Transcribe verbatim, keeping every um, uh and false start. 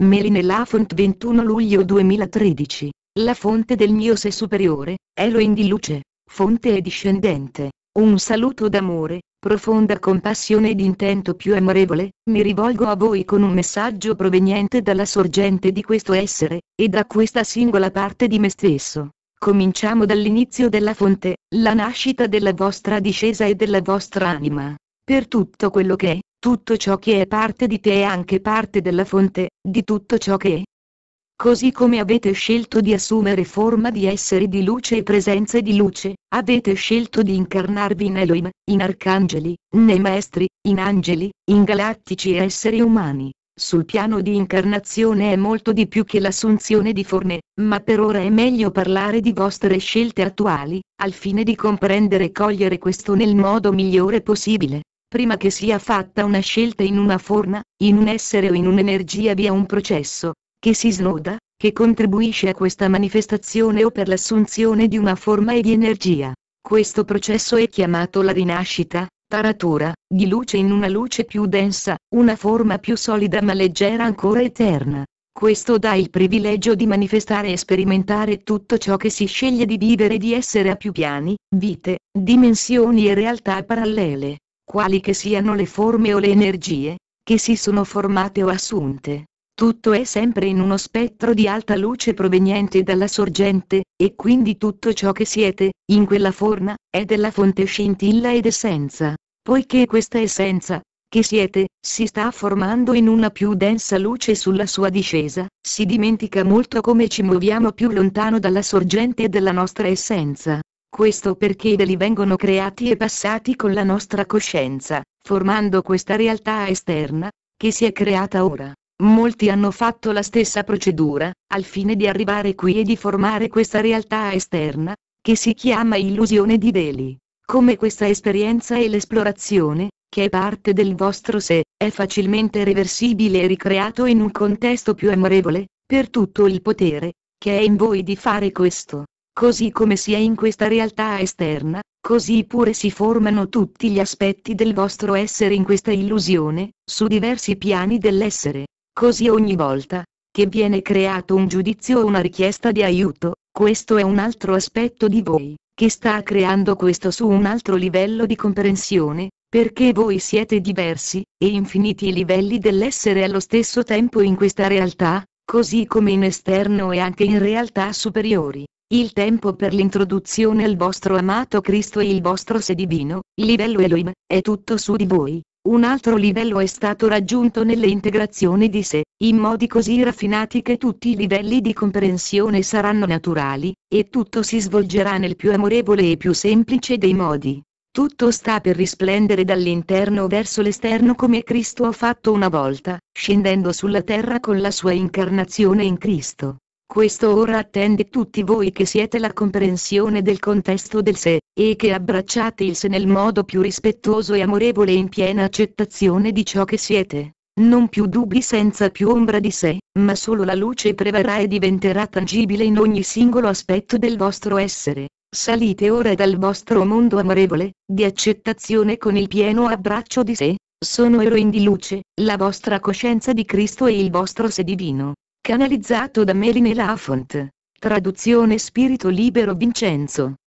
Meline Lafont ventuno luglio duemilatredici. La fonte del mio sé superiore, Elohim di luce, fonte e discendente. Un saluto d'amore, profonda compassione ed intento più amorevole, mi rivolgo a voi con un messaggio proveniente dalla sorgente di questo essere, e da questa singola parte di me stesso. Cominciamo dall'inizio della fonte, la nascita della vostra discesa e della vostra anima. Per tutto quello che è, tutto ciò che è parte di te è anche parte della fonte, di tutto ciò che è. Così come avete scelto di assumere forma di esseri di luce e presenze di luce, avete scelto di incarnarvi in Elohim, in arcangeli, nei maestri, in angeli, in galattici e esseri umani. Sul piano di incarnazione è molto di più che l'assunzione di forme, ma per ora è meglio parlare di vostre scelte attuali, al fine di comprendere e cogliere questo nel modo migliore possibile. Prima che sia fatta una scelta in una forma, in un essere o in un'energia vi è un processo, che si snoda, che contribuisce a questa manifestazione o per l'assunzione di una forma e di energia. Questo processo è chiamato la rinascita, taratura, di luce in una luce più densa, una forma più solida ma leggera ancora eterna. Questo dà il privilegio di manifestare e sperimentare tutto ciò che si sceglie di vivere e di essere a più piani, vite, dimensioni e realtà parallele, quali che siano le forme o le energie, che si sono formate o assunte. Tutto è sempre in uno spettro di alta luce proveniente dalla sorgente, e quindi tutto ciò che siete, in quella forma, è della fonte scintilla ed essenza. Poiché questa essenza, che siete, si sta formando in una più densa luce sulla sua discesa, si dimentica molto come ci muoviamo più lontano dalla sorgente della nostra essenza. Questo perché i deli vengono creati e passati con la nostra coscienza, formando questa realtà esterna, che si è creata ora. Molti hanno fatto la stessa procedura, al fine di arrivare qui e di formare questa realtà esterna, che si chiama illusione di veli. Come questa esperienza e l'esplorazione, che è parte del vostro sé, è facilmente reversibile e ricreato in un contesto più amorevole, per tutto il potere, che è in voi di fare questo. Così come si è in questa realtà esterna, così pure si formano tutti gli aspetti del vostro essere in questa illusione, su diversi piani dell'essere. Così ogni volta che viene creato un giudizio o una richiesta di aiuto, questo è un altro aspetto di voi, che sta creando questo su un altro livello di comprensione, perché voi siete diversi, e infiniti livelli dell'essere allo stesso tempo in questa realtà, così come in esterno e anche in realtà superiori. Il tempo per l'introduzione al vostro amato Cristo e il vostro sé divino, livello Elohim, è tutto su di voi. Un altro livello è stato raggiunto nelle integrazioni di sé, in modi così raffinati che tutti i livelli di comprensione saranno naturali, e tutto si svolgerà nel più amorevole e più semplice dei modi. Tutto sta per risplendere dall'interno verso l'esterno come Cristo ha fatto una volta, scendendo sulla terra con la sua incarnazione in Cristo. Questo ora attende tutti voi che siete la comprensione del contesto del sé, e che abbracciate il sé nel modo più rispettoso e amorevole in piena accettazione di ciò che siete. Non più dubbi senza più ombra di sé, ma solo la luce prevarrà e diventerà tangibile in ogni singolo aspetto del vostro essere. Salite ora dal vostro mondo amorevole, di accettazione con il pieno abbraccio di sé. Sono Elohim di luce, la vostra coscienza di Cristo e il vostro sé divino. Canalizzato da Meline Lafont. Traduzione Spirito Libero Vincenzo.